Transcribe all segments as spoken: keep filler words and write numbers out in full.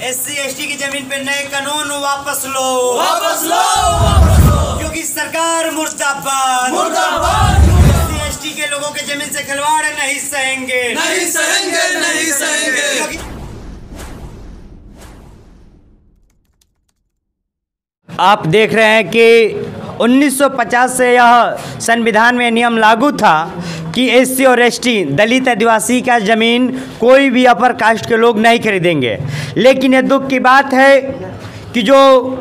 SC ST की जमीन पे नए कानून वापस लो, वापस लो, वापस लो। क्योंकि सरकार मुर्दाबाद, मुर्दाबाद। एससी एसटी के लोगों के जमीन से खिलवाड़ नहीं सहेंगे, नहीं सहेंगे, नहीं सहेंगे। आप देख रहे हैं कि उन्नीस सौ पचास से यह संविधान में नियम लागू था कि एससी और एसटी दलित आदिवासी का ज़मीन कोई भी अपर कास्ट के लोग नहीं खरीदेंगे। लेकिन ये दुख की बात है कि जो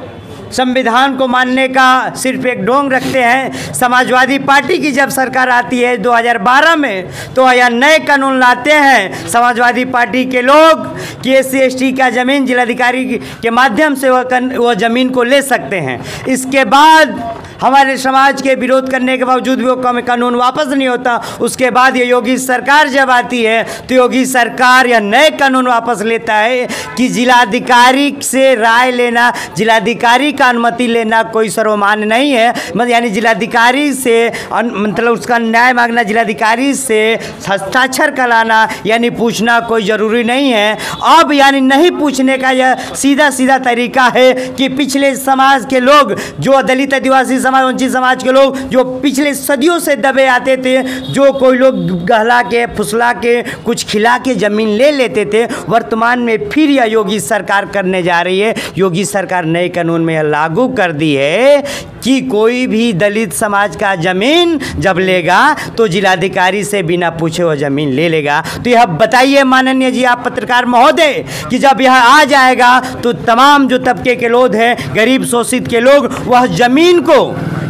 संविधान को मानने का सिर्फ एक ढोंग रखते हैं, समाजवादी पार्टी की जब सरकार आती है दो हज़ार बारह में, तो यह नए कानून लाते हैं समाजवादी पार्टी के लोग कि एस सी एस टी का ज़मीन जिलाधिकारी के माध्यम से वह वह ज़मीन को ले सकते हैं। इसके बाद हमारे समाज के विरोध करने के बावजूद भी वो कानून वापस नहीं होता। उसके बाद ये योगी सरकार जब आती है तो योगी सरकार यह नए कानून वापस लेता है कि जिलाधिकारी से राय लेना, जिलाधिकारी का अनुमति लेना कोई सर्वमान्य नहीं है। मतलब यानी जिलाधिकारी से मतलब उसका न्याय मांगना, जिलाधिकारी से हस्ताक्षर कराना यानी पूछना कोई ज़रूरी नहीं है। अब यानी नहीं पूछने का यह सीधा सीधा तरीका है कि पिछले समाज के लोग, जो दलित आदिवासी समाज, वंचित समाज के लोग जो पिछले सदियों से दबे आते थे, जो कोई लोग गहला के फुसला के कुछ खिला के ज़मीन ले लेते थे, वर्तमान में फिर यह योगी सरकार करने जा रही है। योगी सरकार नए कानून में लागू कर दी है कि कोई भी दलित समाज का ज़मीन जब लेगा तो जिलाधिकारी से बिना पूछे वो ज़मीन ले लेगा। तो यह बताइए माननीय जी आप पत्रकार महोदय कि जब यह आ जाएगा तो तमाम जो तबके के लोग हैं, गरीब शोषित के लोग, वह ज़मीन को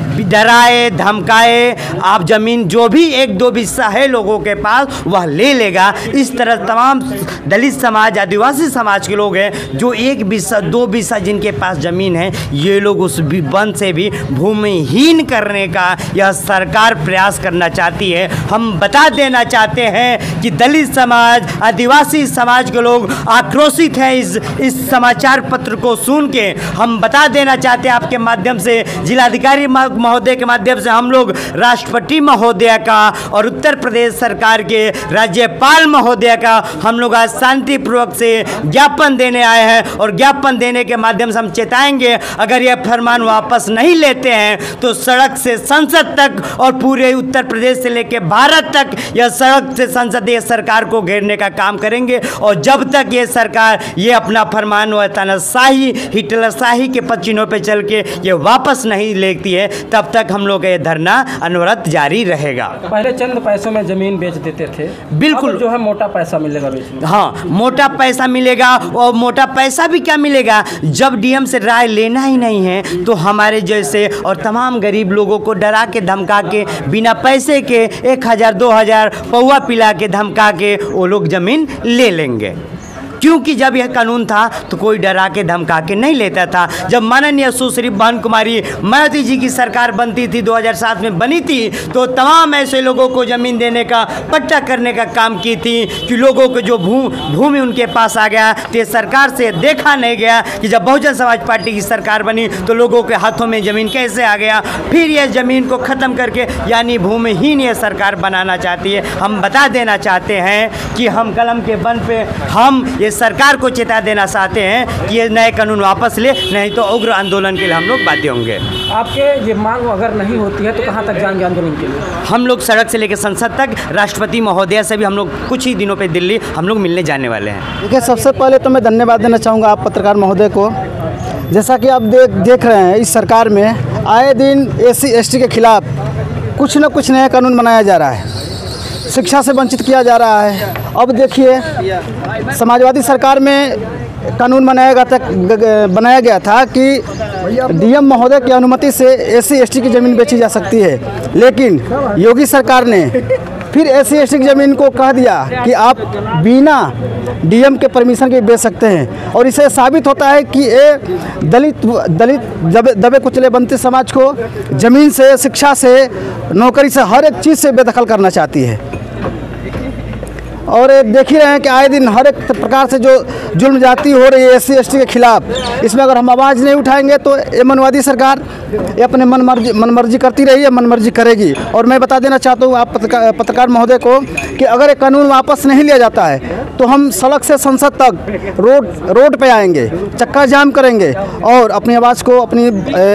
डराए धमकाए, आप ज़मीन जो भी एक दो बिस्सा है लोगों के पास वह ले लेगा। इस तरह तमाम दलित समाज, आदिवासी समाज के लोग हैं जो एक बिस्सा दो बिस्सा जिनके पास ज़मीन है, ये लोग उस वन से भी भूमिहीन करने का यह सरकार प्रयास करना चाहती है। हम बता देना चाहते हैं कि दलित समाज, आदिवासी समाज के लोग आक्रोशित हैं इस इस समाचार पत्र को सुन के। हम बता देना चाहते हैं आपके माध्यम से, जिलाधिकारी महोदय के माध्यम से हम लोग राष्ट्रपति महोदय का और उत्तर प्रदेश सरकार के राज्यपाल महोदय का हम लोग आज शांतिपूर्वक से ज्ञापन देने आए हैं। और ज्ञापन देने के माध्यम से हम चेताएंगे, अगर यह फरमान वापस नहीं लेते हैं तो सड़क से संसद तक और पूरे उत्तर प्रदेश से लेकर भारत तक यह सड़क से संसद ये सरकार को घेरने का काम करेंगे। और जब तक ये सरकार ये अपना फरमान व तानाशाही, हिटलरशाही के पचिनों पे चल के ये वापस नहीं लेती है, तब तक हम लोग ये धरना अनवरत जारी रहेगा। पहले चंद पैसों में जमीन बेच देते थे, बिल्कुल जो है मोटा पैसा मिलेगा बेचने। हाँ, मोटा पैसा मिलेगा। और मोटा पैसा भी क्या मिलेगा, जब डीएम से राय लेना ही नहीं है तो हमारे जैसे और तमाम गरीब लोगों को डरा के धमका के बिना पैसे के एक हज़ार दो हज़ार पौवा पिला के धमका के वो लोग ज़मीन ले लेंगे। क्योंकि जब यह कानून था तो कोई डरा के धमका के नहीं लेता था। जब माननीय सुश्री भानु कुमारी मायावती जी की सरकार बनती थी, दो हज़ार सात में बनी थी, तो तमाम ऐसे लोगों को ज़मीन देने का, पट्टा करने का काम की थी कि लोगों को जो भू भूमि उनके पास आ गया। तो ये सरकार से देखा नहीं गया कि जब बहुजन समाज पार्टी की सरकार बनी तो लोगों के हाथों में ज़मीन कैसे आ गया। फिर यह ज़मीन को ख़त्म करके यानी भूमिहीन ये सरकार बनाना चाहती है। हम बता देना चाहते हैं कि हम कलम के बल पे हम ये सरकार को चेता देना चाहते हैं कि ये नए कानून वापस ले, नहीं तो उग्र आंदोलन के लिए हम लोग बाध्य होंगे। आपके ये मांग अगर नहीं होती है तो कहाँ तक जाएंगे आंदोलन के लिए? हम लोग सड़क से लेकर संसद तक, राष्ट्रपति महोदय से भी हम लोग कुछ ही दिनों पे दिल्ली हम लोग मिलने जाने वाले हैं। देखिए, सबसे पहले तो मैं धन्यवाद देना चाहूँगा आप पत्रकार महोदय को। जैसा कि आप देख देख रहे हैं, इस सरकार में आए दिन एस सी एस टी के खिलाफ कुछ न कुछ नया कानून बनाया जा रहा है, शिक्षा से वंचित किया जा रहा है। अब देखिए, समाजवादी सरकार में कानून बनाया गया था बनाया गया था कि डीएम महोदय की अनुमति से एससी एसटी की ज़मीन बेची जा सकती है, लेकिन योगी सरकार ने फिर एससी एसटी की ज़मीन को कह दिया कि आप बिना डीएम के परमिशन के बेच सकते हैं। और इससे साबित होता है कि ये दलित दलित दबे दबे कुचले वंचित समाज को ज़मीन से, शिक्षा से, नौकरी से, हर एक चीज़ से बेदखल करना चाहती है। और ये देख ही रहे हैं कि आए दिन हर एक प्रकार से जो जुल्म जाती हो रही है एस सी एस टी के खिलाफ, इसमें अगर हम आवाज़ नहीं उठाएंगे तो ये मनवादी सरकार ये अपने मन मर्जी मन मर्जी करती रही है, मन मर्जी करेगी। और मैं बता देना चाहता हूँ आप पत्रकार पत्रकार महोदय को कि अगर ये कानून वापस नहीं लिया जाता है तो हम सड़क से संसद तक रोड रोड पे आएंगे, चक्का जाम करेंगे और अपनी आवाज़ को अपनी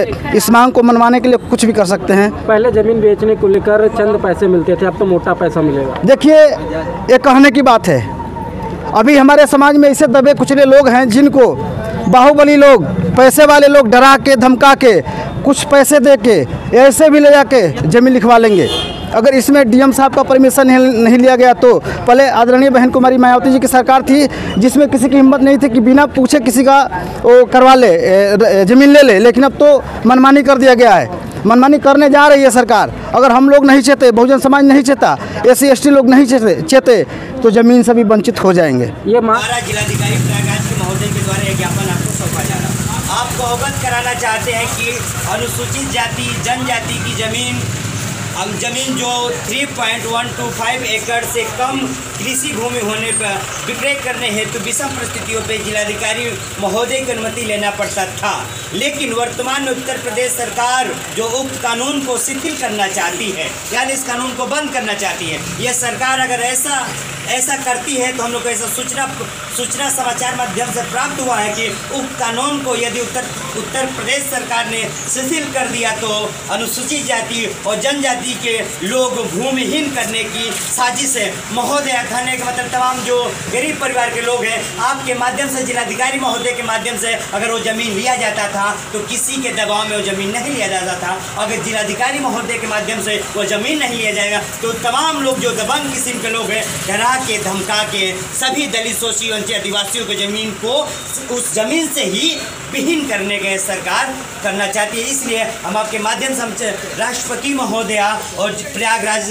इस मांग को मनवाने के लिए कुछ भी कर सकते हैं। पहले ज़मीन बेचने को लेकर चंद पैसे मिलते थे, अब तो मोटा पैसा मिलेगा। देखिए ये कहने की बात है, अभी हमारे समाज में ऐसे दबे कुचले लोग हैं जिनको बाहुबली लोग, पैसे वाले लोग डरा के धमका के कुछ पैसे दे के ऐसे भी ले जाके ज़मीन लिखवा लेंगे। अगर इसमें डीएम साहब का परमिशन नहीं लिया गया तो पहले आदरणीय बहन कुमारी मायावती जी की सरकार थी जिसमें किसी की हिम्मत नहीं थी कि बिना पूछे किसी का वो करवा ले, ज़मीन ले ले, लेकिन अब तो मनमानी कर दिया गया है। मनमानी करने जा रही है सरकार। अगर हम लोग नहीं चाहते, बहुजन समाज नहीं चाहता, एस सी एस टी लोग नहीं चाहते चाहते तो ज़मीन से भी वंचित हो जाएंगे। ये माँ जिलाधिकारी प्रयागराज के महोदय के द्वारा ज्ञापन आपको सौंपा जा रहा, आपको अवगत कराना चाहते हैं कि अनुसूचित जाति जनजाति की ज़मीन अब जमीन जो तीन पॉइंट एक दो पाँच एकड़ से कम कृषि भूमि होने पर विक्रय करने हेतु विषम परिस्थितियों पर जिलाधिकारी महोदय की अनुमति लेना पड़ता था। लेकिन वर्तमान में उत्तर प्रदेश सरकार जो उक्त कानून को शिथिल करना चाहती है, यानी इस कानून को बंद करना चाहती है, यह सरकार अगर ऐसा ऐसा करती है तो हम लोग को ऐसा सूचना सूचना समाचार माध्यम से प्राप्त हुआ है कि उक्त कानून को यदि उत्तर उत्तर प्रदेश सरकार ने शिथिल कर दिया तो अनुसूचित जाति और जनजाति के लोग भूमिहीन करने की साजिश है। महोदय कहने का मतलब तमाम जो गरीब परिवार के लोग हैं, आपके माध्यम से जिलाधिकारी महोदय के माध्यम से अगर वो ज़मीन लिया जाता था तो किसी के दबाव में वो ज़मीन नहीं लिया जाता था। अगर जिलाधिकारी महोदय के माध्यम से वो ज़मीन नहीं लिया जाएगा तो तमाम लोग जो दबंग किस्म के लोग हैं, डरा के धमका के सभी दलित शोषित वंचित आदिवासियों की ज़मीन को उस ज़मीन से ही विहीन करने के सरकार करना चाहती है। इसलिए हम आपके माध्यम से हम राष्ट्रपति महोदया और प्रयागराज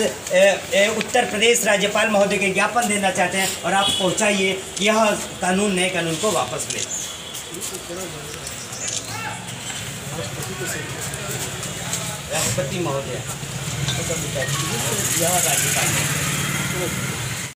उत्तर प्रदेश राज्यपाल महोदय के ज्ञापन देना चाहते हैं और आप पहुंचाइए यह कानून नए कानून को वापस ले। राष्ट्रपति महोदया यह राज्यपाल